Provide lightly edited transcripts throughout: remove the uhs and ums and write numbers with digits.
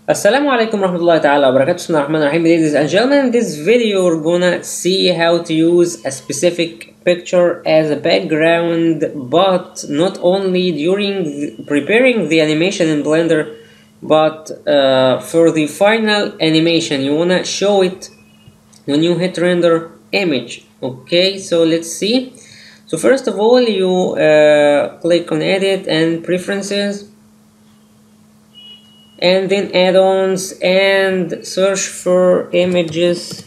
Assalamu alaikum warahmatullahi ta'ala wabarakatuh. Ladies and gentlemen, in this video we're gonna see how to use a specific picture as a background, but not only during preparing the animation in Blender, but for the final animation you wanna show it when you hit render image. Okay, so let's see. So first of all, you click on edit and preferences, and then add-ons and search for images.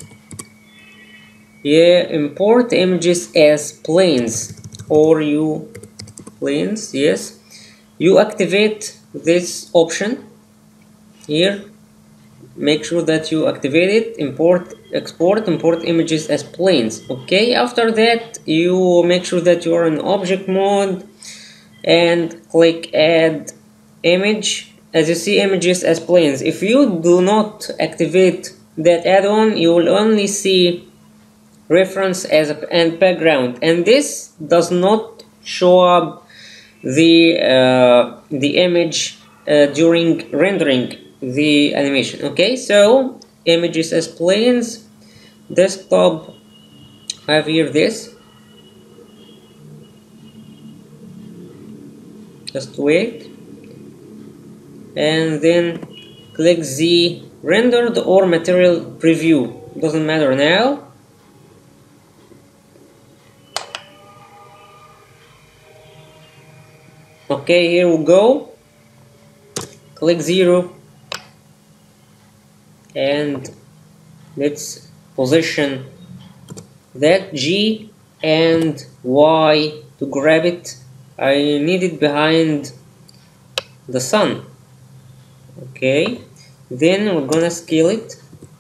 Import images as planes, or you planes. Yes, you activate this option here. Make sure that you activate it. Import images as planes. Okay, after that you make sure that you are in object mode and click add image. As you see, images as planes. If you do not activate that add-on, you will only see reference as and background, and this does not show up the image during rendering the animation. Okay, so images as planes, desktop. I have here this. Just wait. And then click the rendered or material preview, doesn't matter now. Okay, here we go. Click 0 and let's position that G and Y to grab it. I need it behind the sun. Okay, then we're gonna scale it.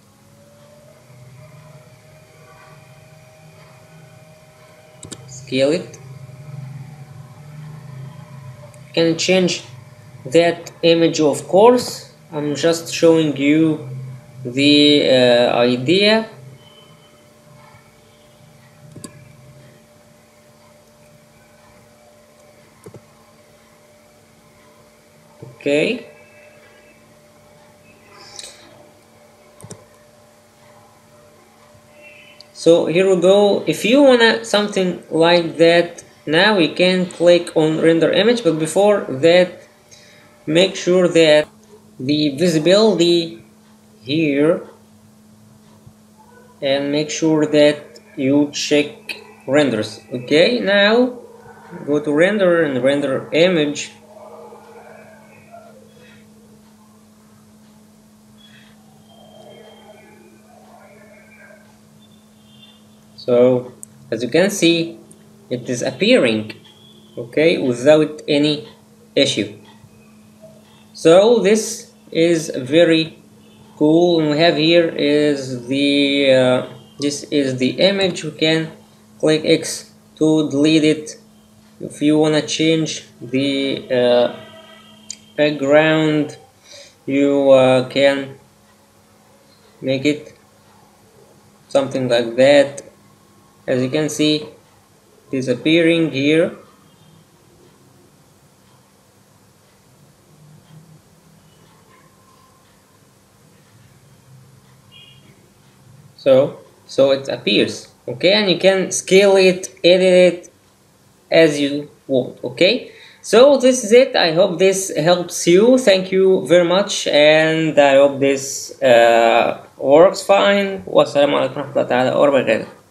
You can change that image, of course. I'm just showing you the idea. Okay. So here we go. If you wanna something like that, now we can click on render image, but before that make sure that the visibility here, and make sure that you check renders. Okay, now go to render and render image. So as you can see, it is appearing, okay, without any issue. So this is very cool. And we have here is the this is the image. You can click X to delete it. If you wanna change the background, you can make it something like that. As you can see, it is appearing here. So it appears, okay, and you can scale it, edit it as you want. Okay, so this is it. I hope this helps you. Thank you very much, and I hope this works fine. Wassalamu alaikum warahmatullahi wabarakatuh.